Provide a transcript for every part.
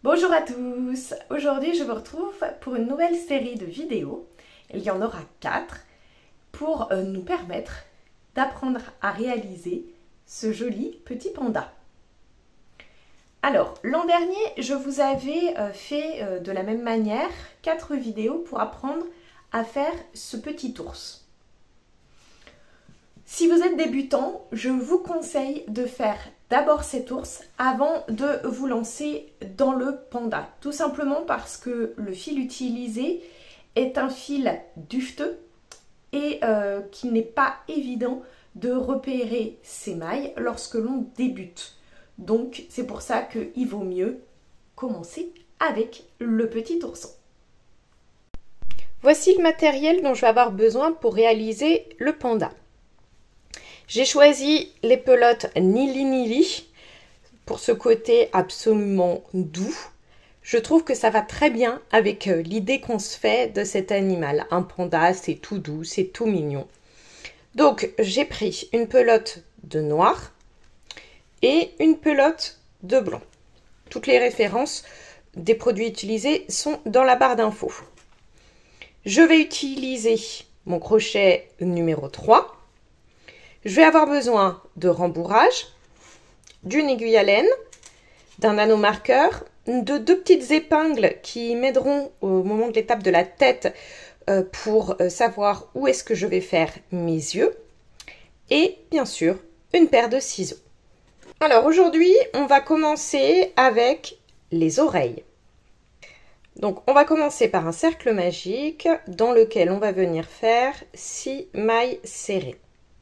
Bonjour à tous. Aujourd'hui je vous retrouve pour une nouvelle série de vidéos. Il y en aura 4 pour nous permettre d'apprendre à réaliser ce joli petit panda. Alors l'an dernier je vous avais fait de la même manière 4 vidéos pour apprendre à faire ce petit ours. Si vous êtes débutant, je vous conseille de faire d'abord cet ours avant de vous lancer dans le panda. Tout simplement parce que le fil utilisé est un fil duveteux et qu'il n'est pas évident de repérer ses mailles lorsque l'on débute. Donc c'est pour ça qu'il vaut mieux commencer avec le petit ourson. Voici le matériel dont je vais avoir besoin pour réaliser le panda. J'ai choisi les pelotes Nili Nili pour ce côté absolument doux. Je trouve que ça va très bien avec l'idée qu'on se fait de cet animal. Un panda, c'est tout doux, c'est tout mignon. Donc, j'ai pris une pelote de noir et une pelote de blanc. Toutes les références des produits utilisés sont dans la barre d'infos. Je vais utiliser mon crochet numéro 3. Je vais avoir besoin de rembourrage, d'une aiguille à laine, d'un anneau marqueur, de 2 petites épingles qui m'aideront au moment de l'étape de la tête pour savoir où est-ce que je vais faire mes yeux et bien sûr une paire de ciseaux. Alors aujourd'hui on va commencer avec les oreilles. Donc on va commencer par un cercle magique dans lequel on va venir faire 6 mailles serrées.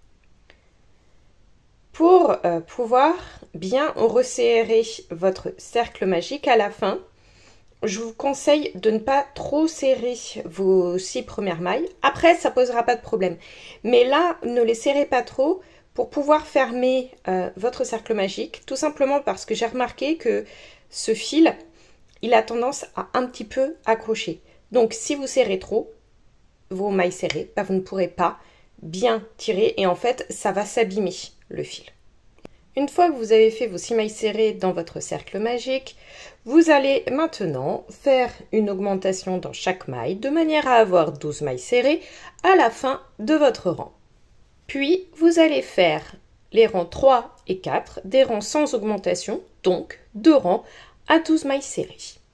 Pour pouvoir bien resserrer votre cercle magique à la fin, je vous conseille de ne pas trop serrer vos 6 premières mailles. Après, ça ne posera pas de problème. Mais là, ne les serrez pas trop pour pouvoir fermer votre cercle magique. Tout simplement parce que j'ai remarqué que ce fil, il a tendance à un petit peu accrocher. Donc, si vous serrez trop vos mailles serrées, vous ne pourrez pas bien tirer et en fait, ça va s'abîmer le fil. Une fois que vous avez fait vos 6 mailles serrées dans votre cercle magique, vous allez maintenant faire une augmentation dans chaque maille de manière à avoir 12 mailles serrées à la fin de votre rang. Puis, vous allez faire les rangs 3 et 4, des rangs sans augmentation, donc 2 rangs à 12 mailles serrées.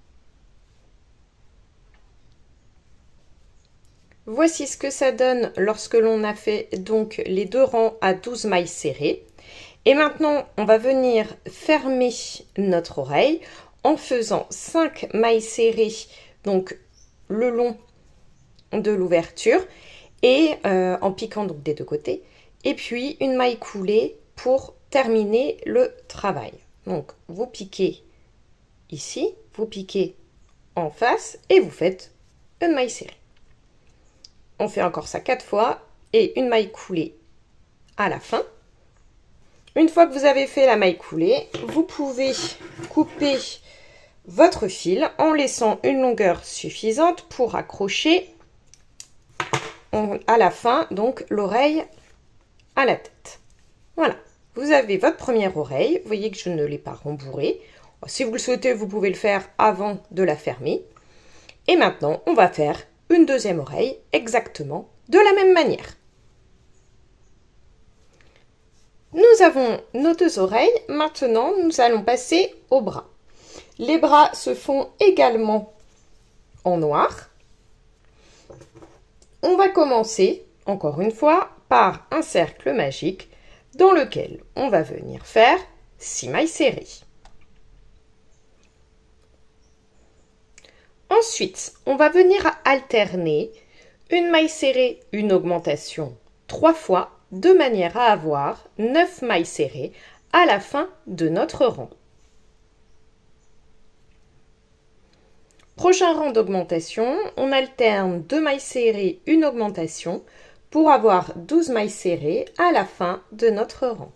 Voici ce que ça donne lorsque l'on a fait donc les 2 rangs à 12 mailles serrées. Et maintenant, on va venir fermer notre oreille en faisant 5 mailles serrées, donc le long de l'ouverture, et en piquant donc des 2 côtés, et puis une maille coulée pour terminer le travail. Donc, vous piquez ici, vous piquez en face, et vous faites une maille serrée. On fait encore ça 4 fois et une maille coulée à la fin. Une fois que vous avez fait la maille coulée, vous pouvez couper votre fil en laissant une longueur suffisante pour accrocher à la fin donc l'oreille à la tête. Voilà, vous avez votre première oreille. Vous voyez que je ne l'ai pas rembourrée. Si vous le souhaitez, vous pouvez le faire avant de la fermer. Et maintenant, on va faire une deuxième oreille exactement de la même manière. Nous avons nos 2 oreilles. Maintenant, nous allons passer aux bras. Les bras se font également en noir. On va commencer, encore une fois, par un cercle magique dans lequel on va venir faire 6 mailles serrées. Ensuite, on va venir alterner une maille serrée, une augmentation 3 fois, de manière à avoir 9 mailles serrées à la fin de notre rang. Prochain rang d'augmentation, on alterne 2 mailles serrées, une augmentation pour avoir 12 mailles serrées à la fin de notre rang.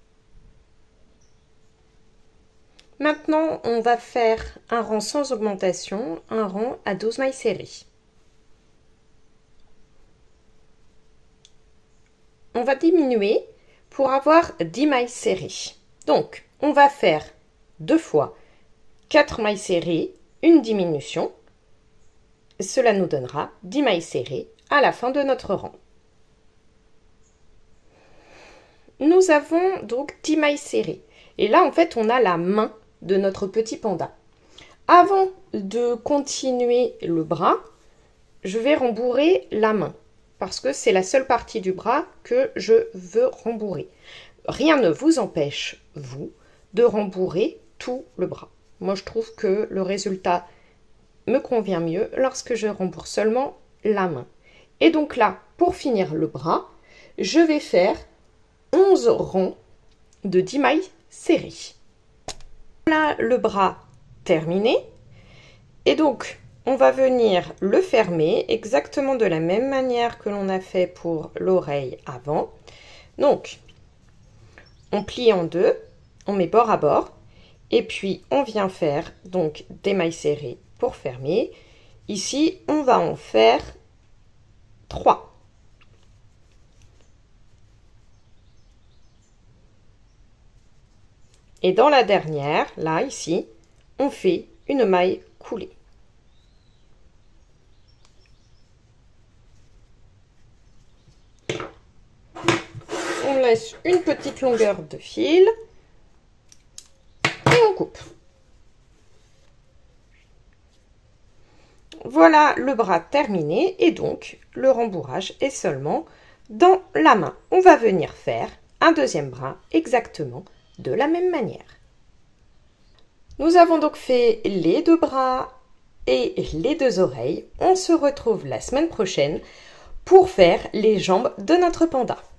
Maintenant, on va faire un rang sans augmentation, un rang à 12 mailles serrées. On va diminuer pour avoir 10 mailles serrées. Donc, on va faire 2 fois 4 mailles serrées, une diminution. Cela nous donnera 10 mailles serrées à la fin de notre rang. Nous avons donc 10 mailles serrées. Et là, en fait, on a la main de notre petit panda. Avant de continuer le bras, je vais rembourrer la main parce que c'est la seule partie du bras que je veux rembourrer. Rien ne vous empêche, vous, de rembourrer tout le bras. Moi, je trouve que le résultat me convient mieux lorsque je rembourre seulement la main. Et donc là, pour finir le bras, je vais faire 11 rangs de 10 mailles serrées. Voilà le bras terminé. Et donc, on va venir le fermer exactement de la même manière que l'on a fait pour l'oreille avant. Donc, on plie en deux, on met bord à bord, et puis on vient faire donc des mailles serrées pour fermer. Ici, on va en faire 3. Et dans la dernière, là, ici, on fait une maille coulée. On laisse une petite longueur de fil et on coupe. Voilà le bras terminé et donc le rembourrage est seulement dans la main. On va venir faire un deuxième bras exactement de la même manière. Nous avons donc fait les 2 bras et les 2 oreilles. On se retrouve la semaine prochaine pour faire les jambes de notre panda.